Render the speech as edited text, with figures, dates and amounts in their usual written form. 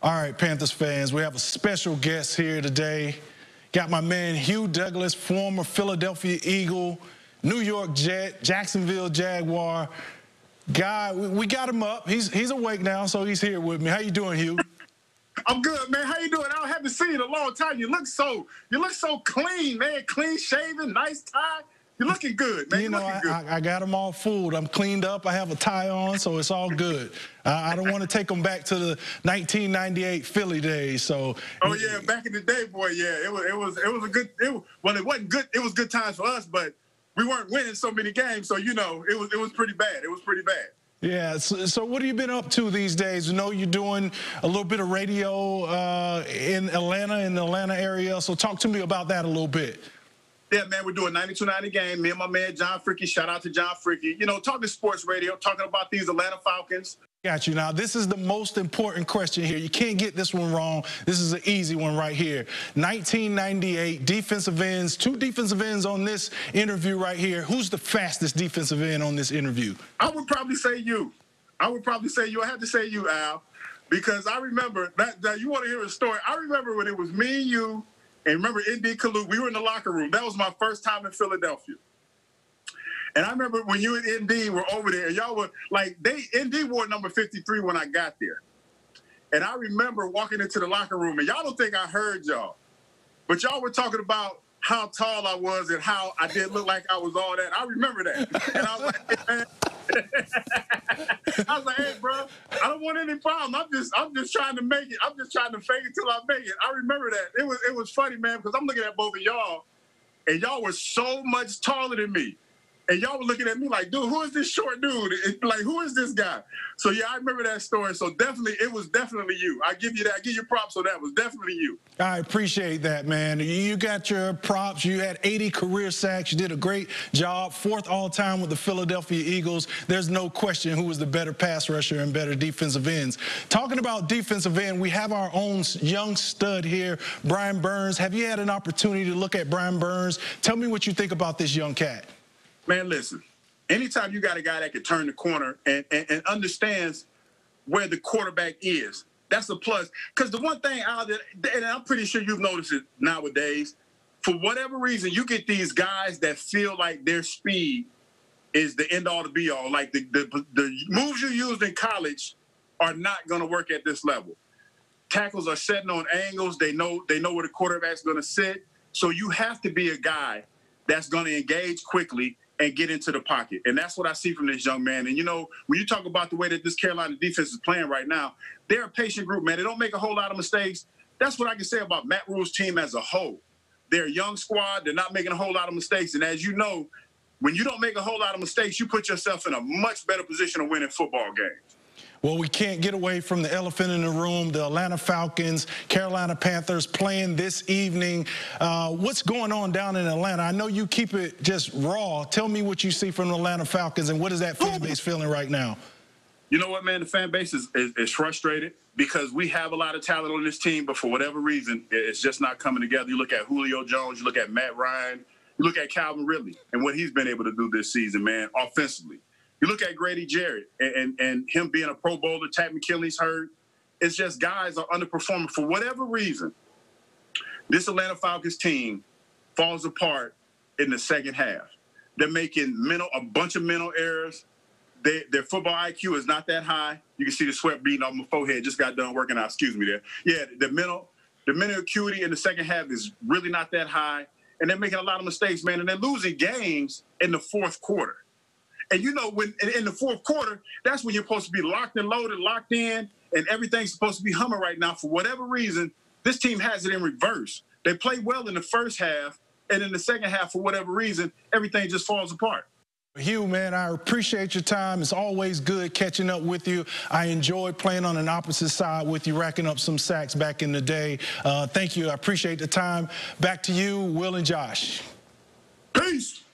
All right, Panthers fans, we have a special guest here today. Got my man Hugh Douglas, former Philadelphia Eagle, New York Jet, Jacksonville Jaguar. Guy, we got him up. He's awake now, so he's here with me. How you doing, Hugh? I'm good, man. How you doing? I haven't seen you in a long time. You look so clean, man. Clean shaven, nice tie. You're looking good, man. You know, I got them all fooled. I'm cleaned up. I have a tie on, so it's all good. I don't want to take them back to the 1998 Philly days. So. Oh yeah, back in the day, boy. Yeah, it was a good. Well, it wasn't good. It was good times for us, but we weren't winning so many games. So you know, it was pretty bad. It was pretty bad. Yeah, so what have you been up to these days? You know, you're doing a little bit of radio in the Atlanta area. So talk to me about that a little bit. Yeah, man, we're doing 92.90 game. Me and my man John Fricky. Shout out to John Fricky. You know, talking sports radio, talking about these Atlanta Falcons. Got you. Now, this is the most important question here. You can't get this one wrong. This is an easy one right here. 1998 defensive ends, 2 defensive ends on this interview right here. Who's the fastest defensive end on this interview? I would probably say you. I have to say you, Al, because I remember that you want to hear a story. I remember when it was me and you, and remember ND Kalu, we were in the locker room. That was my first time in Philadelphia. And I remember when you and ND were over there, y'all were like, ND wore number 53 when I got there. And I remember walking into the locker room, and y'all don't think I heard y'all, but y'all were talking about how tall I was and how I didn't look like I was all that. I remember that. And I was like, hey, man. I was like, hey, bro, I don't want any problem. I'm just trying to make it. I'm just trying to fake it till I make it. I remember that. It was funny, man, because I'm looking at both of y'all, and y'all were so much taller than me. And y'all were looking at me like, dude, who is this short dude? Like, who is this guy? So, yeah, I remember that story. So, it was definitely you. I give you that. I give you props. So, that was definitely you. I appreciate that, man. You got your props. You had 80 career sacks. You did a great job. 4th all-time with the Philadelphia Eagles. There's no question who was the better pass rusher and better defensive ends. Talking about defensive end, we have our own young stud here, Brian Burns. Have you had an opportunity to look at Brian Burns? Tell me what you think about this young cat. Man, listen, anytime you got a guy that can turn the corner and understands where the quarterback is, that's a plus. Because the one thing out there, and I'm pretty sure you've noticed it nowadays, for whatever reason, you get these guys that feel like their speed is the end all to be all. Like the moves you used in college are not going to work at this level. Tackles are setting on angles. They know where the quarterback's going to sit. So you have to be a guy that's going to engage quickly and get into the pocket. And that's what I see from this young man. And, you know, when you talk about the way that this Carolina defense is playing right now, they're a patient group, man. They don't make a whole lot of mistakes. That's what I can say about Matt Rule's team as a whole. They're a young squad. They're not making a whole lot of mistakes. And as you know, when you don't make a whole lot of mistakes, you put yourself in a much better position to win in football games. Well, we can't get away from the elephant in the room, the Atlanta Falcons, Carolina Panthers playing this evening. What's going on down in Atlanta? I know you keep it just raw. Tell me what you see from the Atlanta Falcons, and what is that fan base feeling right now? You know what, man? The fan base is frustrated because we have a lot of talent on this team, but for whatever reason, it's just not coming together. You look at Julio Jones, you look at Matt Ryan, you look at Calvin Ridley and what he's been able to do this season, man, offensively. You look at Grady Jarrett and him being a Pro Bowler, Tat McKinley's hurt. It's just guys are underperforming for whatever reason. This Atlanta Falcons team falls apart in the second half. They're making a bunch of mental errors. Their football IQ is not that high. You can see the sweat beating off my forehead. Just got done working out. Excuse me there. Yeah, the mental acuity in the second half is really not that high. And they're making a lot of mistakes, man. And they're losing games in the 4th quarter. And, you know, when in the 4th quarter, that's when you're supposed to be locked and loaded, locked in, and everything's supposed to be humming right now. For whatever reason, this team has it in reverse. They play well in the first half, and in the second half, for whatever reason, everything just falls apart. Hugh, man, I appreciate your time. It's always good catching up with you. I enjoyed playing on an opposite side with you, racking up some sacks back in the day. Thank you. I appreciate the time. Back to you, Will and Josh. Peace.